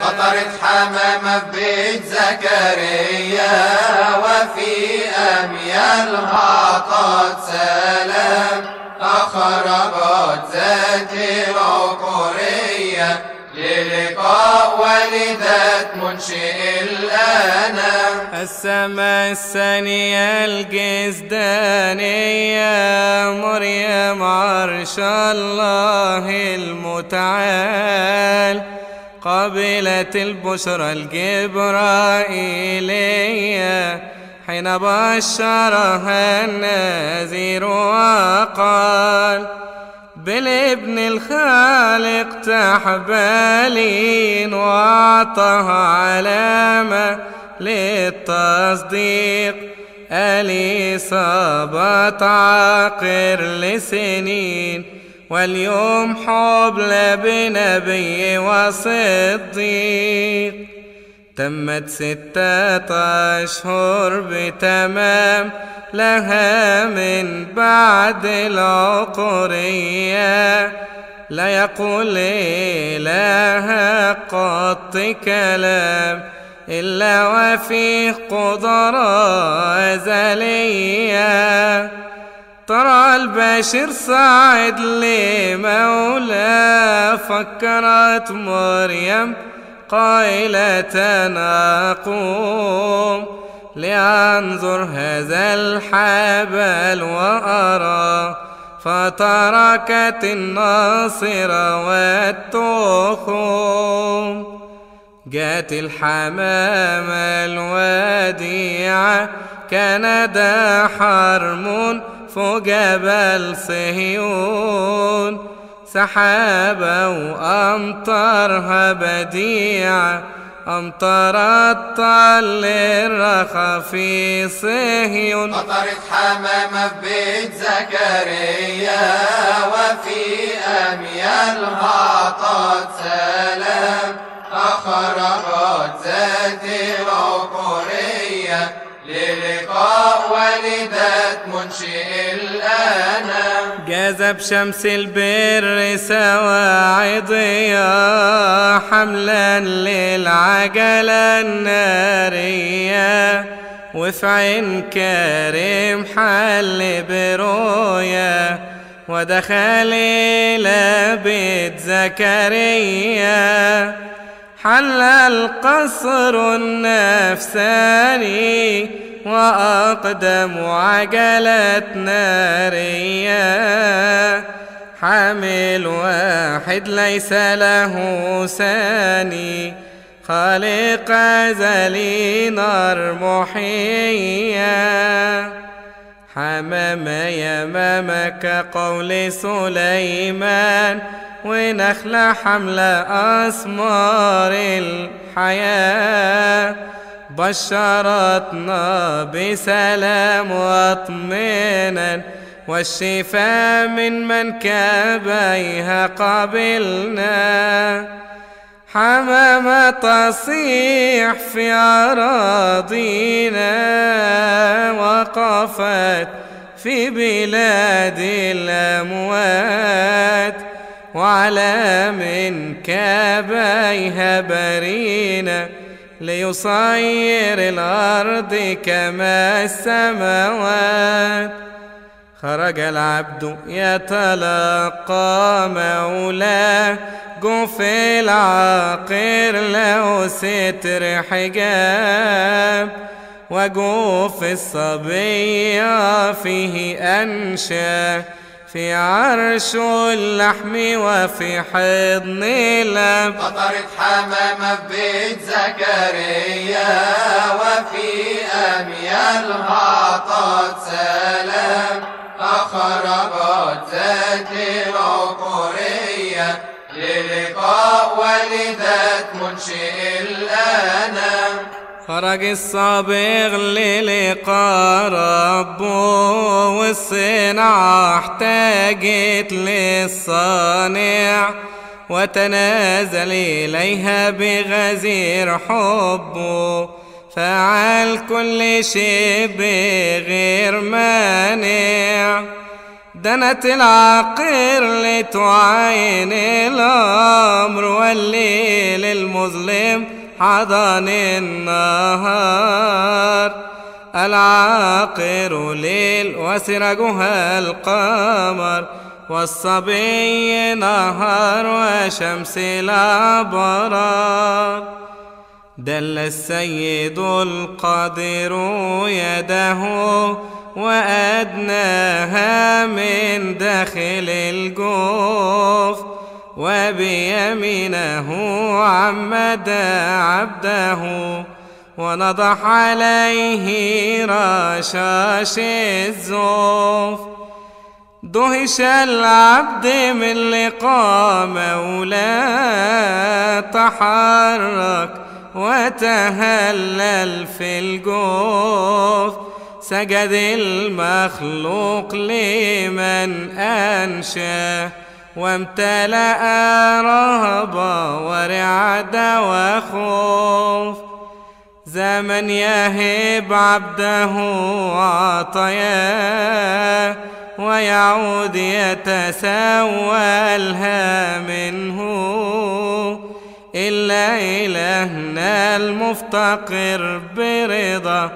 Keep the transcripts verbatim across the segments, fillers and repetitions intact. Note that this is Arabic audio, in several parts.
فطرت حمامة في بيت زكريا وفي أميالها طات سلام أخرجت ذات العقرية للقاء والدة منشئ الأنام. السماء الثانية الجزدانية مريم عرش الله المتعال قبلت البشرى الجبرائيلية حين بشرها النذير وقال بالابن الخالق تحبالين وأعطاها علامة للتصديق الإصابة عاقر لسنين واليوم حبلى بنبي وصديق تمت ستة أشهر بتمام لها من بعد العقرية لا يقول إله قط كلام إلا وفيه قدرة أزلية ترى البشر صاعد لمولى فكرت مريم قائلة أقوم لأنظر هذا الحبل وأرى فتركت الناصرة والتخوم جاءت الحمامة الوديعة كان دا حرم فوق جبل صهيون سحابة وأمطارها بديعة أمطرت طل الرخا في صهيون. فطرت حمامة في بيت زكريا وفي أميالها طات سلام أخرجت ذات العقرية للقاء والدة منشئ الأنام. جذب شمس البر سواعديا حملا للعجلة النارية وفي عين كريم حل برؤيا ودخل إلى بيت زكريا حل القصر النفساني وأقدم عجلة نارية حامل واحد ليس له ثاني خالق أزلي نار محية حمام يمامك قول سليمان ونخلة حملة أسمار الحياة بشرتنا بسلام واطمئنان والشفاء من منكبيها قبلنا حمامة تصيح في أراضينا وقفت في بلاد الأموات وعلى منكبيها برينا ليصير الأرض كما السماوات خرج العبد يتلقى مولاه جوف العاقر له ستر حجاب وجوف الصبية فيه أنشا في عرش اللحم وفي حضن الأب. فطرت حمامة في بيت زكريا وفي أميالها طات سلام أخرجت ذات العقرية للقاء والدة منشئ الأنام. خرج الصابغ للقاء ربه والصنعة احتاجت للصانع وتنازل إليها بغزير حبه فعل كل شيء بغير مانع دنت العقير لتعاين الأمر، والليل المظلم حضن النهار. العاقر ليل وسرجها القمر، والصبي نهار وشمس الأبرار. دل السيد القادر يده وأدناها من داخل الجوف، وبيمينه عمد عبده ونضح عليه رشاش الزوف. دهش العبد من لقاء مولاه، تحرك وتهلل في الجوف. سجد المخلوق لمن أنشاه، وامتلأ رهبة ورعدة وخوف. زمن يهب عبده عطاياه، ويعود يتسولها منه. إلا إلهنا المفتقر برضا،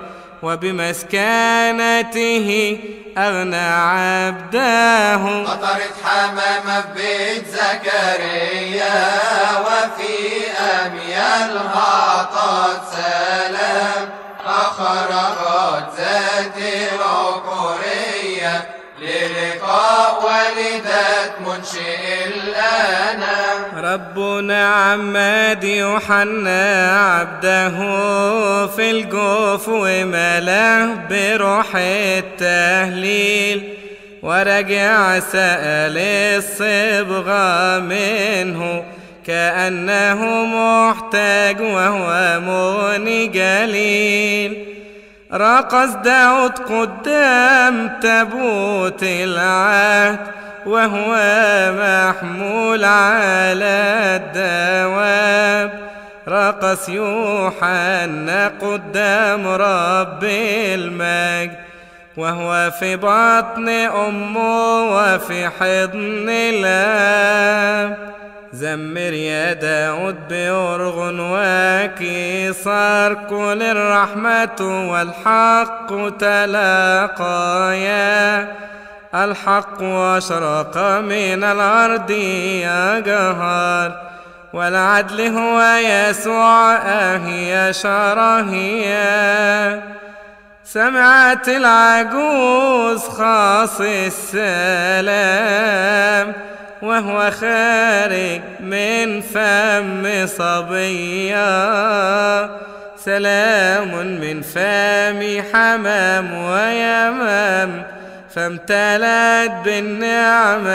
وبمسكنته أغنى عبده. قطرت حمامة في بيت زكريا، وفي أميالها عطت سلام. أخرجت ذات العقورية للقاء والدة منشئ الأنام. ربنا عماد يوحنا عبده في الجوف، وملاه بروح التهليل. ورجع سأل الصبغة منه، كأنه محتاج وهو مني جليل. رقص داود قدام تابوت العهد، وهو محمول على الدواب. رقص يوحنا قدام رب المجد، وهو في بطن أمه وفي حضن الآب. زمر يا داود بأرغن وكسار، كل الرحمة والحق تلاقيا. الحق أشرق من الأرض يا جهار، والعدل هو يسوع أهي شرهيا. سمعت العجوز خاص السلام، وهو خارج من فم صبيا. سلام من فم حمام ويمام، فامتلأت بالنعمة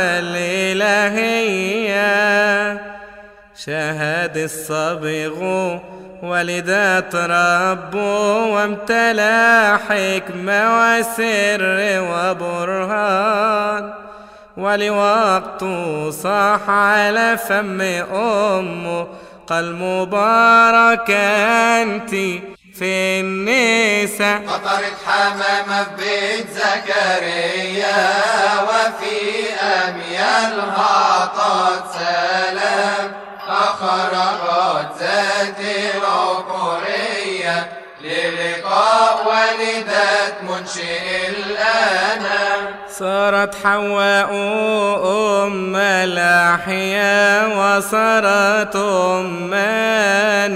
الإلهية. شهد الصبغ ولدت ربه، وامتلأ حكمة وسر وبرهان. ولوقته صاح على فم أمه، قال مبارك أنت في النساء. قطرت حمامة في بيت زكريا، وفي أميالها عطت سلام. أخرجت ذات العقورية للقاء والدة منشئ الأنام. صارت حواء أم الأحياء، وصارت أما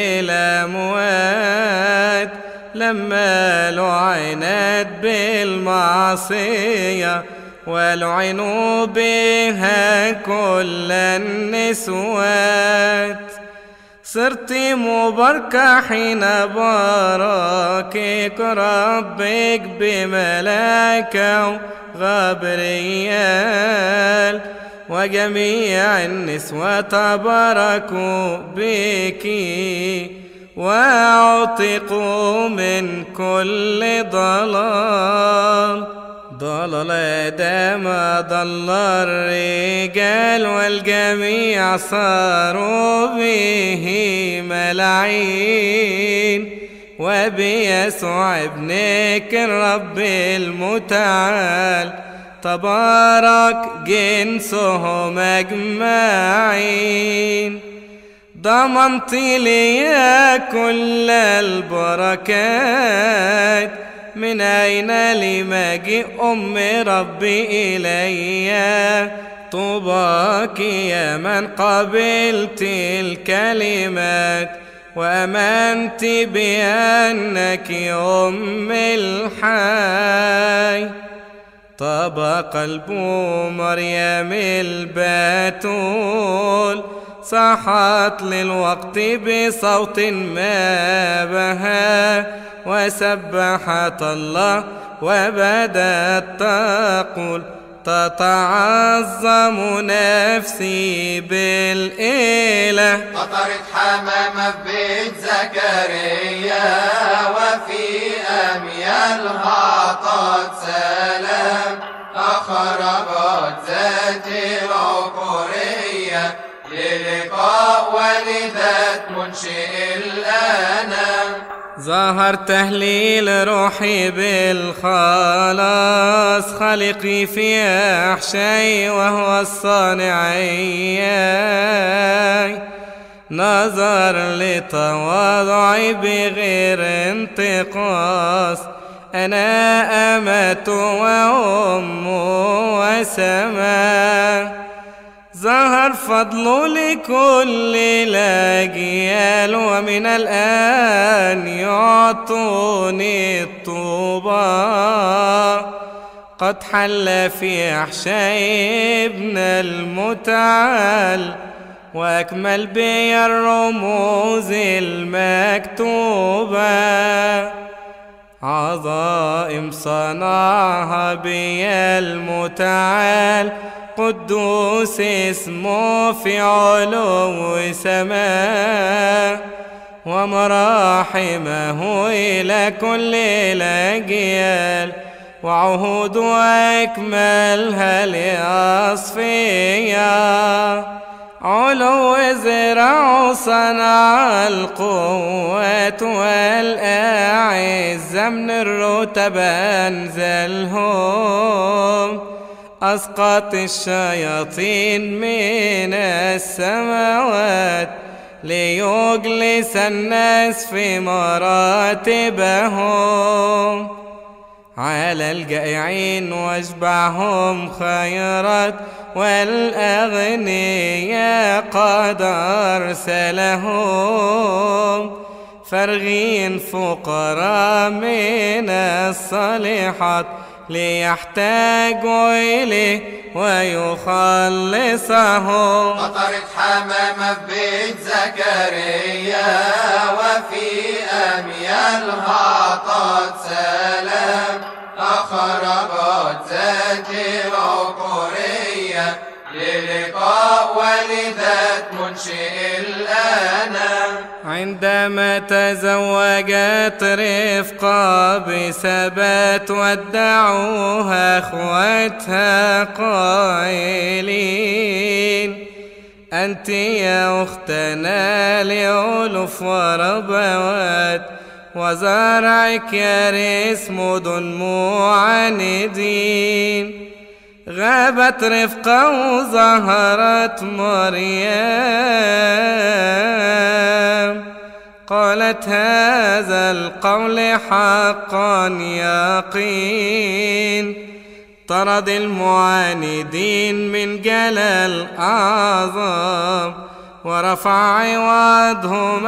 للأموات. لما لعنت بالمعصية، ولعنوا بها كل النسوات. صرت مباركة حين باركك ربك بملائكة غبريال. وجميع النسوة تباركوا بك، واعتقوا من كل ضلال. ضلل آدم ضل الرجال، والجميع صاروا به ملعين. وبيسوع ابنك الرب المتعال تبارك جنسهم أجمعين. ضمنت لي كل البركات، من أين لي مجيء أم ربي إلي؟ طوباك يا من قبلت الكلمات، وآمنت بأنك أم الحي. طاب قلب مريم البتول، صاحت للوقت بصوت ما بها، وسبحت الله وبدت تقول: تتعظم نفسي بالإله. قطرت حمامة في بيت زكريا، وفي أميالها عطت سلام. أخرجت ذات العقورية للقاء والدة منشئ الأنام. ظهر تهليل روحي بالخلاص، خالقي في أحشي وهو الصانعي. نظر لتواضعي بغير انتقاص، أنا أمة وأم وسماء. ظهر فضله لكل الأجيال، ومن الآن يعطوني الطوبى. قد حل في أحشائي ابن المتعال، وأكمل بي الرموز المكتوبة. عظائم صنعها بي المتعال، قدوس اسمه في علو سماء. ومراحمه إلى كل الأجيال، وعهود أكملها لأصفياء. علو زرع صنع القوات والأعزة، من الرتب أنزلهم. أسقط الشياطين من السماوات، ليجلس الناس في مراتبهم. على الجائعين واشبعهم خيرات، والأغنياء قد أرسلهم. فرغين فقراء من الصالحات، ليحتاجوا إليه ويخلصهم. قطرت حمامة في بيت زكريا، وفي أميالها عطت سلام. أخرجت ذات العقورية للقاء والدة منشئ الأنام. عندما تزوجت رفقة بسبات، ودعوها أخوتها قائلين: أنت يا أختنا لألوف وربوات، وزرعك يرث مدن معاندين. غابت رفقة وظهرت مريم، قالت: هذا القول حقا يقين. طرد المعاندين من جلال أعظم، ورفع عوضهم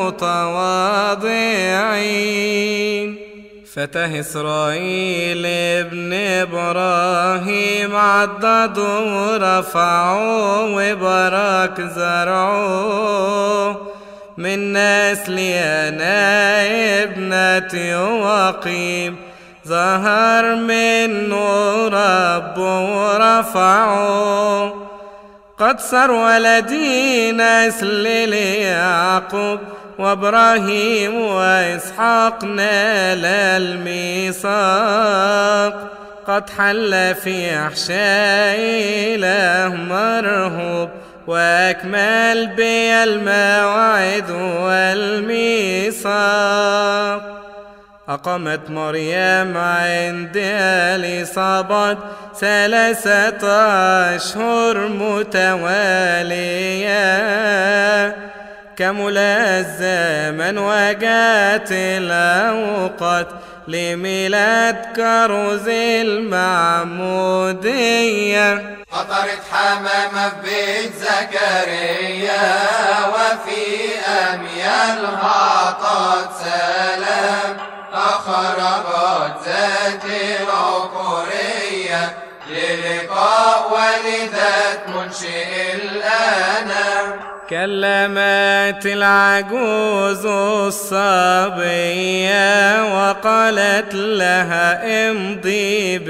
المتواضعين. فتى إسرائيل ابن إبراهيم عضدوا ورفعوا، وبارك زرعوا. من نسلي أنا ابنتي وقيم، ظهر منه رب ورفعه. قد صار ولدي نسل ليعقوب، وابراهيم واسحاق نال الميثاق. قد حل في احشاء اله مرهوب، واكمل بي الموعد والميثاق. أقامت مريم عند إليصابات ثلاثة أشهر متوالية، كمل الزمن وجاءت الأوقات لميلاد كروز المعمودية. قطرت حمامة في بيت زكريا وفي أميالها عطت سلام، أخرجت ذات العقورية للقاء والدة منشئ الأنام. كلمت العجوز الصبية وقالت لها امضي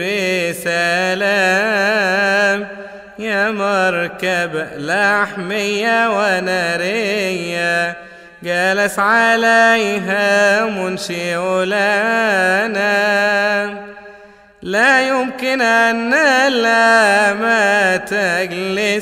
بسلام، يا مركب لحمية ونارية جلس عليها منشئ الأنام. لا يمكن أن الأمة تجلس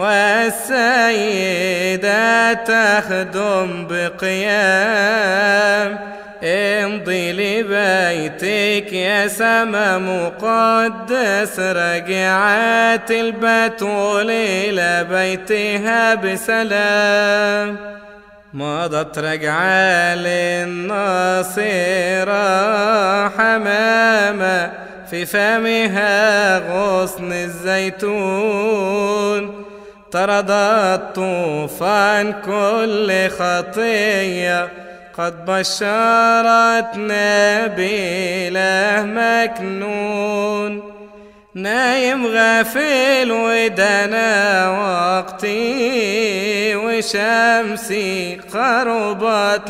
والسيدة تخدم بقيام، امضي لبيتك يا سما مقدس. رجعت البتول إلى بيتها بسلام، مضت رجعة للناصرة حمامة في فمها غصن الزيتون، طردت طوفان كل خطية، قد بشرتنا بإله مكنون. نايم غافل ودنا وقتي وشمسي قربت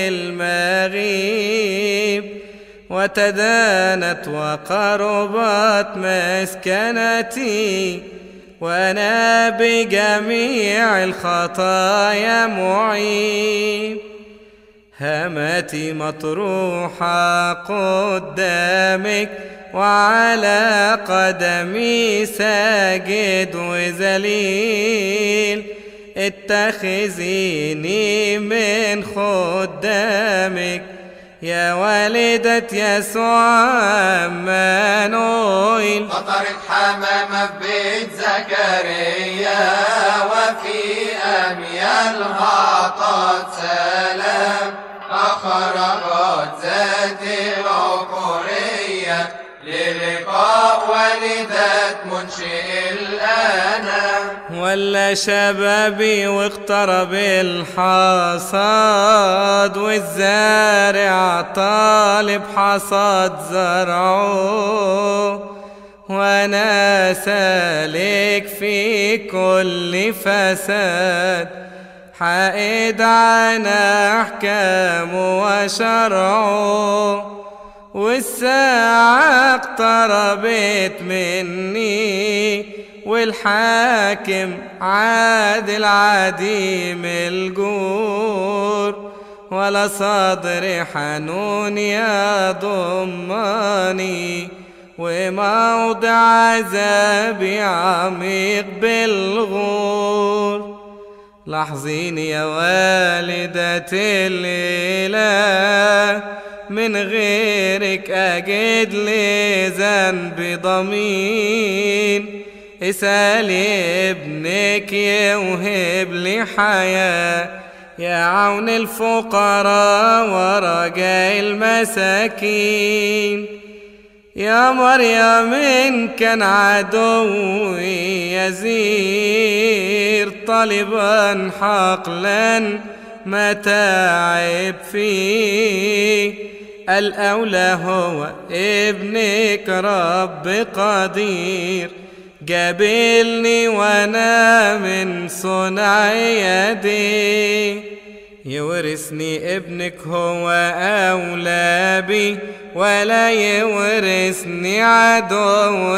للمغيب، وتدانت وقربت مسكنتي، وأنا بجميع الخطايا معيب. هامتي مطروحة قدامك وعلى قدمي ساجد وذليل، اتخذيني من خدامك يا والدة يسوع عمانويل. قطرت حمامة في بيت زكريا وفي أميالها عطت سلام، أخرجت ذات العقورية للقاء والدة منشئ الأنام. ولا شبابي واقترب الحصاد، والزارع طالب حصاد زرعه، وانا سالك في كل فساد، حائد عن احكامه وشرعه. والساعة اقتربت مني، والحاكم عادل عديم الجور، ولا صدر حنون يضمني، وموضع عذابي عميق بالغور. لاحظيني يا والدة الإله، من غيرك أجد لي ذنب ضمين. اسألي ابنك يوهب لي حياة، يا عون الفقراء ورجاء المساكين. يا مريم إن كان عدوي يزير، طالبا حقلا متاعب فيه، الأولى هو ابنك رب قدير، قابلني وانا من صنع يدي. يورثني ابنك هو أولى بي، ولا يورثني عدو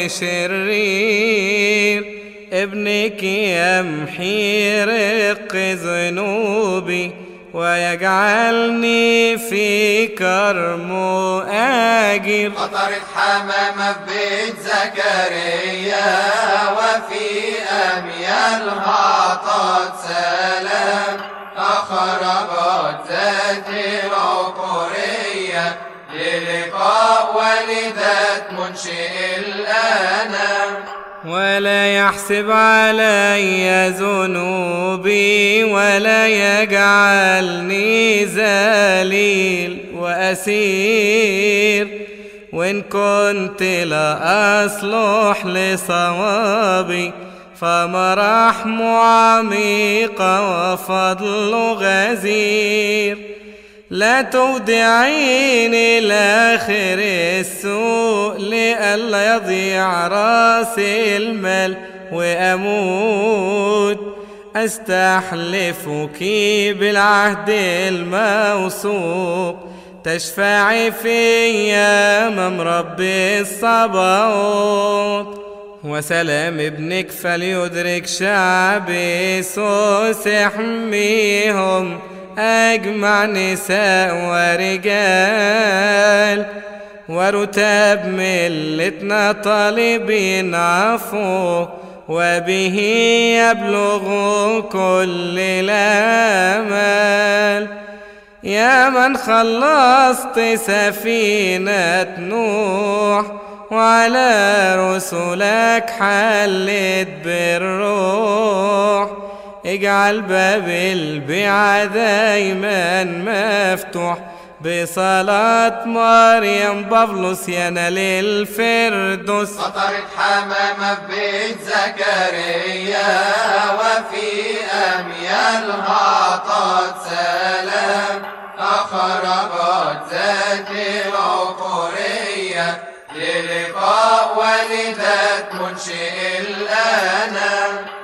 شرير. ابنك يمحي رق ذنوبي، ويجعلني في كرمه آجر. قطرت حمامة في بيت زكريا وفي أميالها عطت سلام، أخرجت ذات العقورية للقاء والدة منشئ الأنام. ولا يحسب علي ذنوبي ولا يجعلني ذليل وأسير، وإن كنت لا أصلح لصوابي فمراحم عميقة وفضل غزير. لا تودعيني لآخر السوء لئلا يضيع راسي المال وأموت. أستحلفك بالعهد الموثوق تشفعي فيا أمام رب الصباوت. وسلام ابنك فليدرك شعبي سوس يحميهم أجمع نساء ورجال، ورتاب ملتنا طالبين عفو وبه يبلغ كل الآمال. يا من خلصت سفينة نوح وعلى رسلك حلت بالروح، اجعل باب البيعة دايما مفتوح بصلاة مريم بابلوس ينال الفردوس. فطرت حمامة ببيت زكريا وفي أميالها عطت سلام، أخرجت ذات العقورية للقاء والدة منشئ الأنام.